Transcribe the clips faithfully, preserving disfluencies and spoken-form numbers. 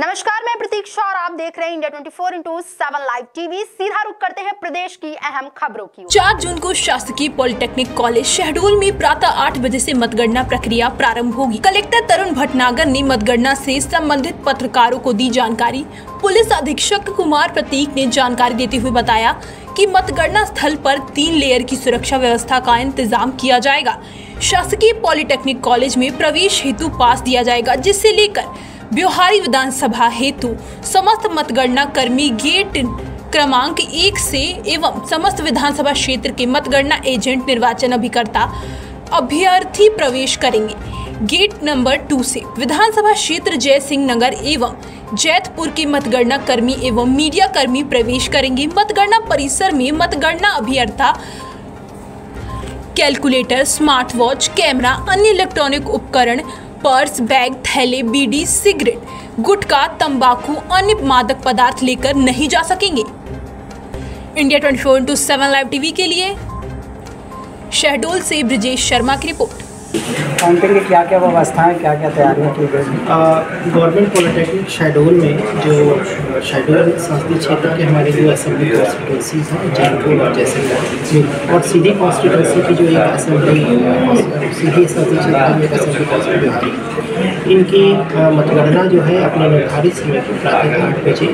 नमस्कार, मैं प्रतीक्षा और आप देख रहे हैं India twenty four into seven live TV. सीधा रुख करते हैं प्रदेश की अहम खबरों की। चार जून को शासकीय पॉलिटेक्निक कॉलेज शहडोल में प्रातः आठ बजे से मतगणना प्रक्रिया प्रारंभ होगी। कलेक्टर तरुण भटनागर ने मतगणना से संबंधित पत्रकारों को दी जानकारी। पुलिस अधीक्षक कुमार प्रतीक ने जानकारी देते हुए बताया कि मतगणना स्थल पर तीन लेयर की सुरक्षा व्यवस्था का इंतजाम किया जाएगा। शासकीय पॉलिटेक्निक कॉलेज में प्रवेश हेतु पास दिया जाएगा, जिससे लेकर ब्योहारी विधानसभा हेतु समस्त मतगणना कर्मी गेट क्रमांक एक से एवं समस्त विधानसभा क्षेत्र के मतगणना एजेंट निर्वाचन अभिकर्ता अभ्यर्थी प्रवेश करेंगे। गेट नंबर टू से विधानसभा क्षेत्र जय सिंह नगर एवं जैतपुर के मतगणना कर्मी एवं मीडिया कर्मी प्रवेश करेंगे। मतगणना परिसर में मतगणना अभियंता कैलकुलेटर, स्मार्ट वॉच, कैमरा, अन्य इलेक्ट्रॉनिक उपकरण, पर्स, बैग, थैले, बीड़ी, सिगरेट, गुटखा, तंबाकू, अन्य मादक पदार्थ लेकर नहीं जा सकेंगे। India twenty four into seven live TV के लिए शहडोल से ब्रिजेश शर्मा की रिपोर्ट। काउंटिंग की क्या क्या व्यवस्थाएं, क्या क्या तैयारियां की गई? गवर्नमेंट पॉलिटेक्निक शहडोल में जो शहडोल संसदीय क्षेत्र के हमारे जो असेंबली कॉन्स्टिट्यूंसीज हैं, जैतपुर और जैसलमेर, और सीधी कॉन्स्टिट्यूंसी की जो एक असेंबली सीधी संसदीय क्षेत्र में एक असेंबली कॉन्स्टिट्यूंसी, इनकी मतगणना जो है अपने निर्धारित समय पर प्रातः आठ बजे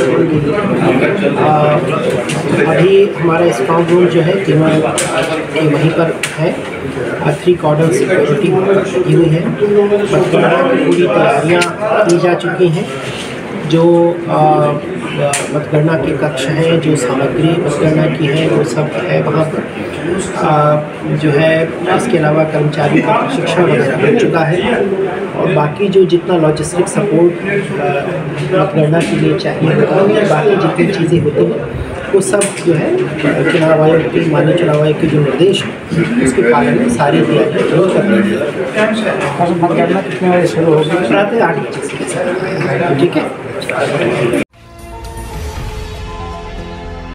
अभी हमारा स्ट्रॉन्ग रूम जो है तीनों वहीं पर है। थ्री कॉर्डन सिक्योरिटी की हुई है। मतगणना की पूरी तैयारियां की जा चुकी हैं। जो मतगणना के कक्ष हैं, जो सामग्री मतगणना की है वो सब है वहाँ पर। आ, जो है इसके अलावा कर्मचारियों का प्रशिक्षण वगैरह हो चुका है, और बाकी जो जितना लॉजिस्टिक सपोर्ट मतगणना के लिए चाहिए होता है, बाकी जितनी चीज़ें होती हैं वो सब जो है चुनाव आयोग के माननीय चुनाव आयोग के जो निर्देश हैं उसके पालन में सारी तैयारियाँ जरूर कर रही है। मतगणना कितने बजे शुरू होगी? प्रातः आठ बजे से, ठीक है।